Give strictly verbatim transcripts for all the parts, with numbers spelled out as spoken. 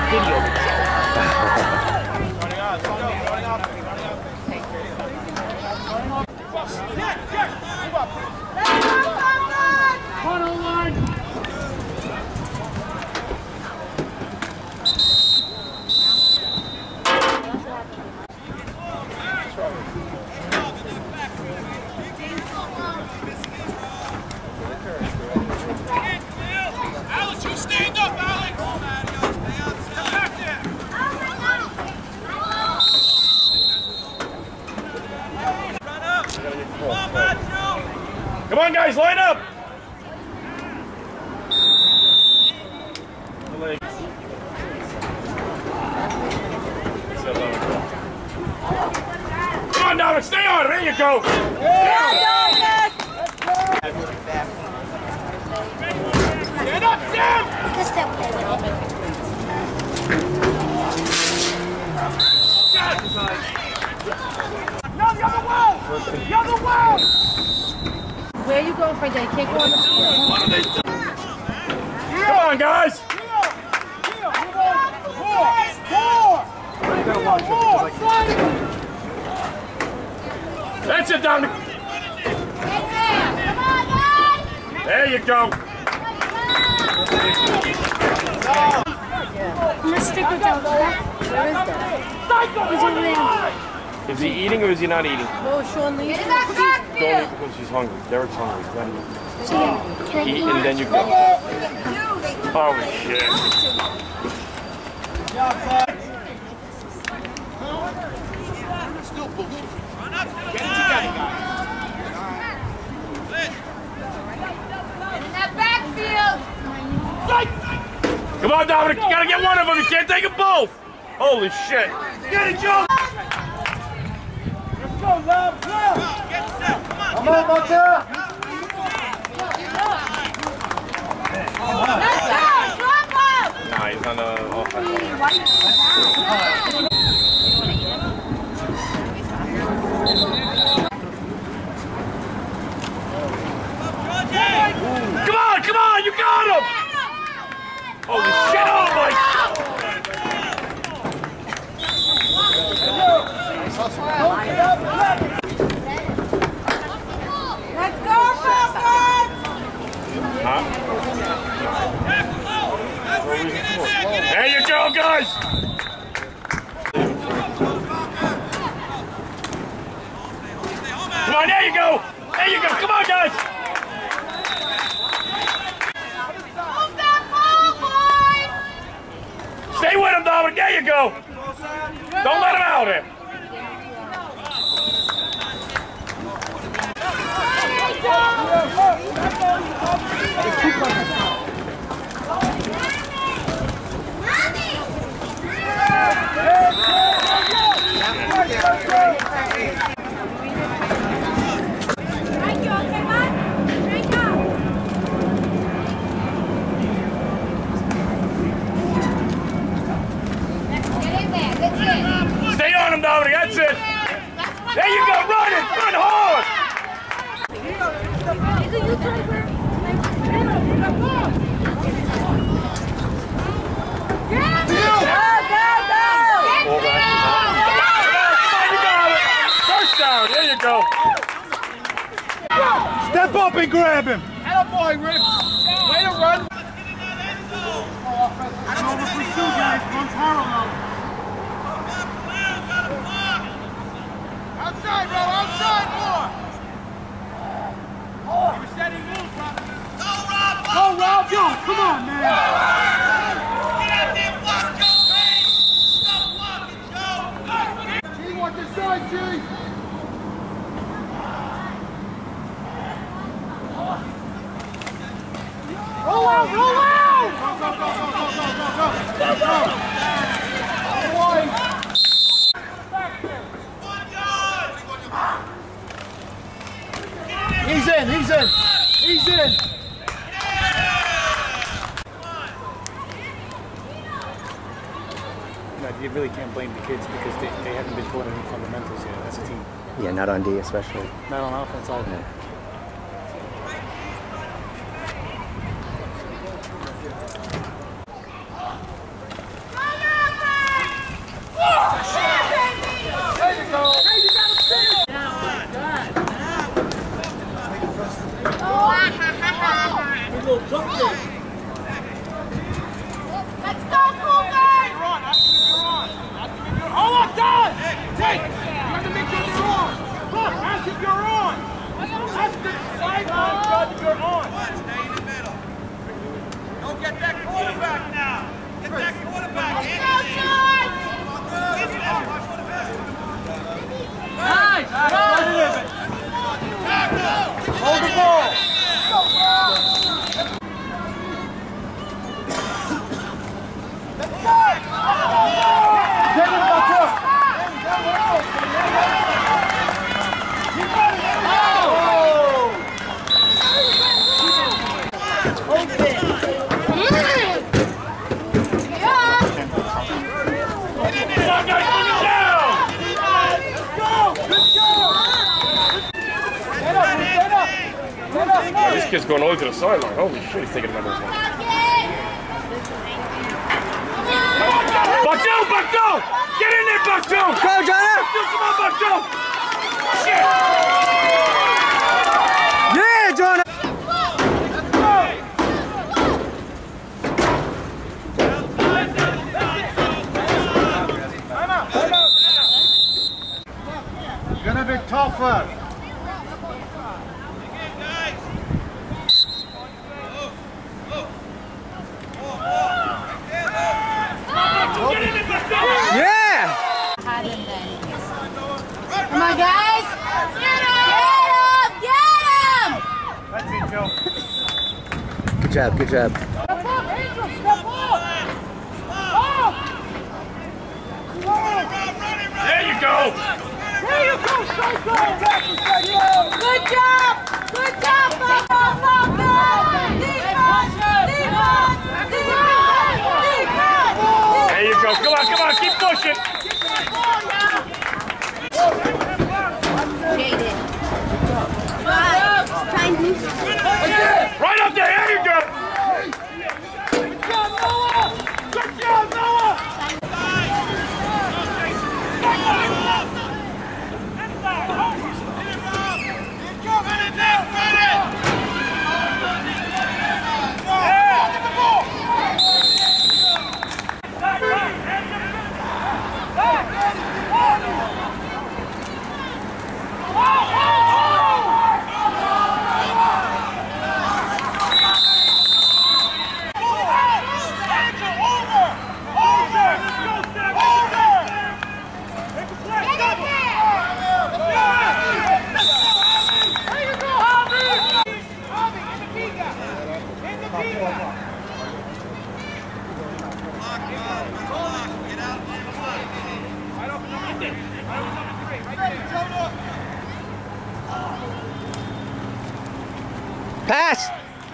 video the show. One on one. Alex, you stand up, Alex! Back there! Run up! Come on, Macho! Come on, guys, line up! The legs. Come on, Dominic, stay on it. There you go. Get up, Sam! No, the other wall! The other wall! Where are you going, Frank? You can't go on the field. What are they doing? Come on, guys. That's it, Dominic. There you go. Let's stick with Joe. Where is that? He's over there. Is he eating or is he not eating? Oh, Sean Lee. Don't eat because she's hungry. Derek's hungry. Let him eat. Eat and then you go. Oh, shit. Still bullshit. Run up, get it together, guys. In that backfield. Come on, Dominic. You gotta get one of them. You can't take them both. Holy shit. Get it, Joe. Let's go, love. Love. Get set. Come on. Come on, Mocha. Let's go. Drop off. Nah, he's on the offense. Come on, come on, you got him! Holy shit, oh my God! Let's go, Falcons! Huh? There you go, guys! Come on, there you go! There you go, come on, guys! Move that ball, boys! Stay with him, Dominic, there you go! Don't let him out there! Stay on him, Dominic, that's it! There you go, run it! Run hard! First down, there you go. Step up and grab him. Attaboy, Rick. Way to run. Outside, bro. Outside, more. You're setting moves, Rob. Go, Rob. Go, Rob. Go. Come on, man. Get out there, block, go, man. Stop blocking, Joe. G, watch the side, G. Roll out, roll out. Go, go, go, go, go, go, go, go. Go, go. He's in, he's in, he's in. No, you really can't blame the kids because they, they haven't been taught any fundamentals yet as a team. Yeah, not on D especially. Not on offense either. Yeah. Fire! Let's go, Cougars! Hold on, Don! Take! You have to make sure you're on! Look, ask if you're on! Ask the sideline judge if you're on! Stay in the middle. Don't get that quarterback now. Get that quarterback. Let's go, George! Nice! Hold the ball! Oh, this kid's going all the way to the sideline. Holy shit, he's taking another one. Bato! Bato! Get in there, Bato! Go, Jonah! Come on, Bato! Shit! Yeah, Jonah! Gonna be tougher. Yeah! Come on, guys! Get him! Get him! That's it, Joe. Good job, good job. Step up, Angel, step up! Up! There you go! There you go, Psycho! Good job! Good job, Falcons! Falcons! Defense! Defense! Defense! Defense! There you go. Come on, come on, keep pushing. Right up there, there you go. Good job, Noah! Good job, Noah! Pass!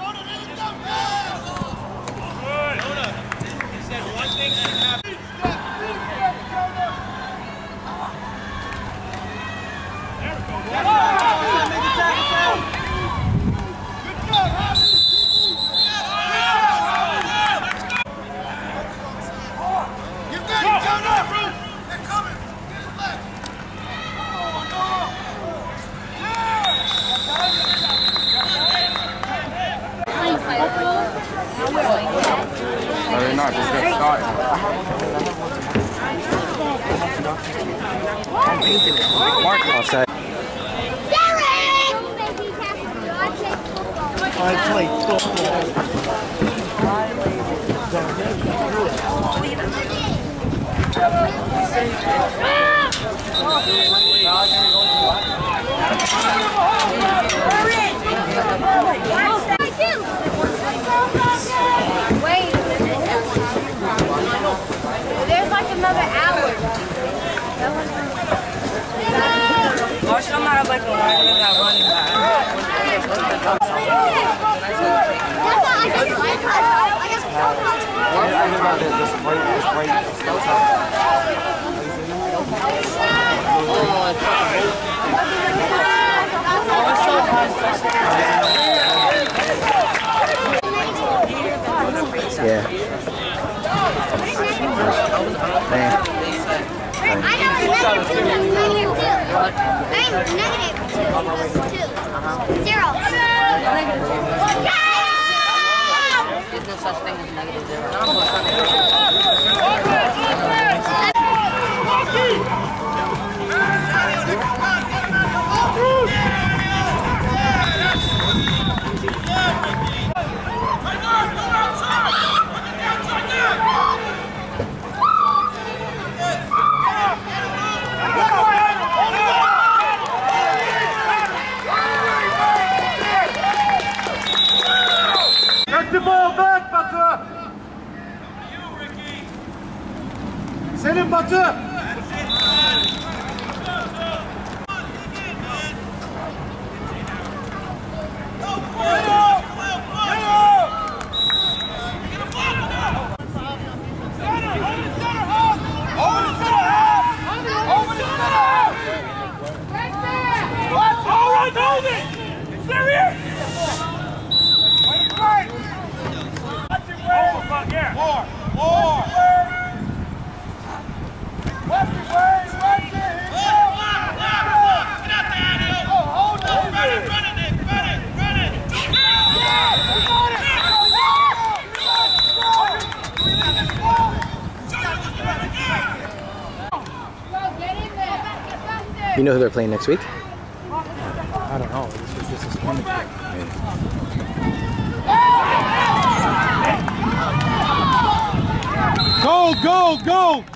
No, they're not. Just get started. Offside. I played football. Wait, there's like another hour. Watch them out like a running One thing about it, this right, this right, yeah. Man. I know the negative two, negative two. I'm negative two. Two. Zero. Negative two. no such thing as negative zero. None of Get the ball back, Batu! Senin Batu! You know who they're playing next week? I don't know. This is, this is wonderful. Go, go, go!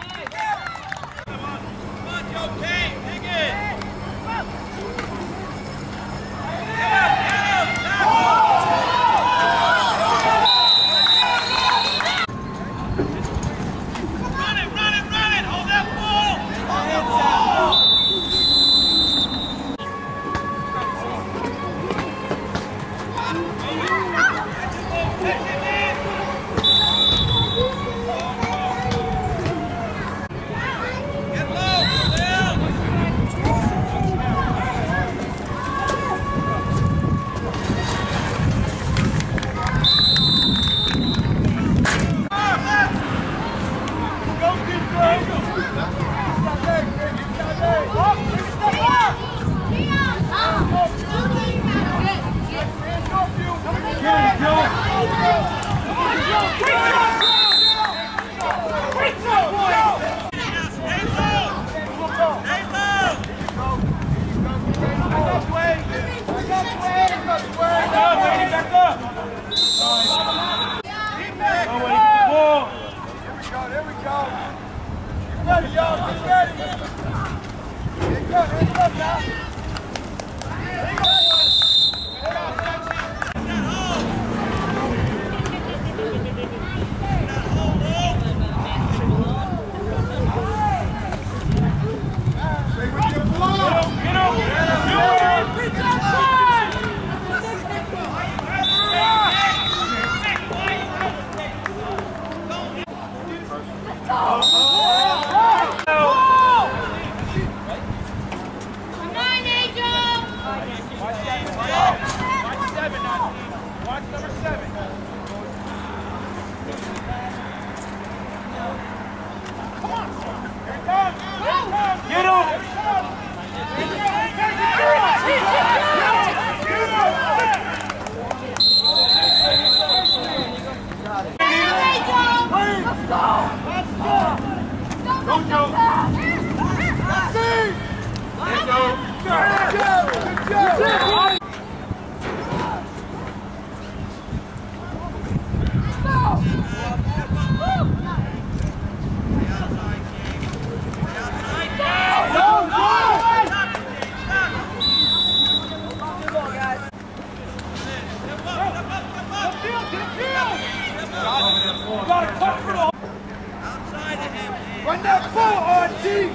Run that ball, R T! Get him,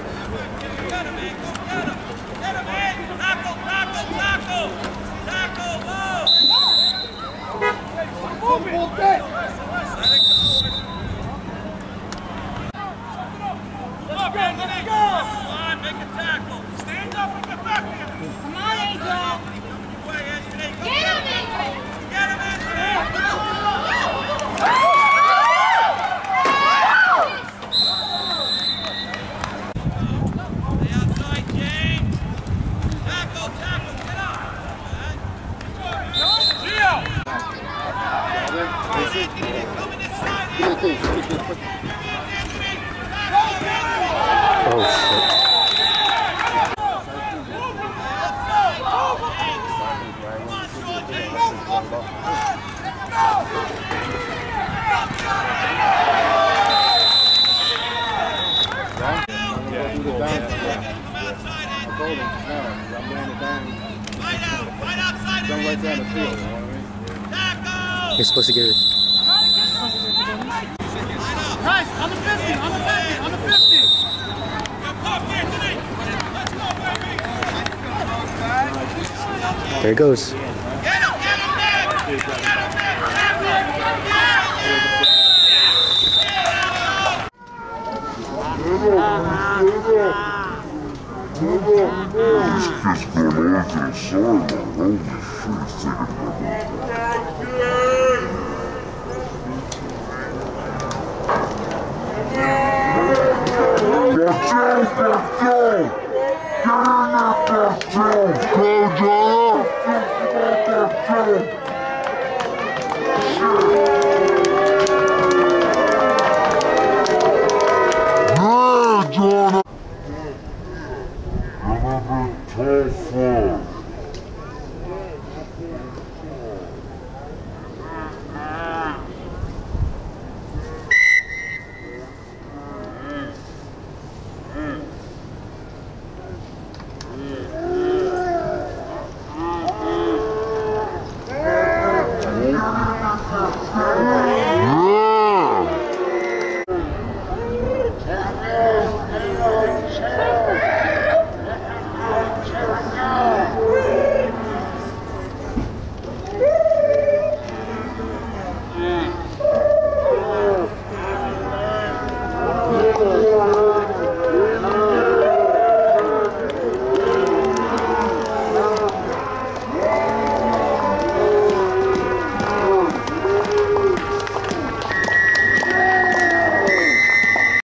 man. Go get him. Get him, man. Tackle, tackle, tackle. Tackle, whoa. Move it. Let it go. Come on, man. Let it go. Line, make a tackle. Stand up and get back here. Come on, Angel. Get him, Angel. Get him, Angel. Three Oh shit. You're supposed to get it. Nice, on the fifty, on the fifty, on the fifty. There it goes. Get him, get him, Nick! Get him, Go, John!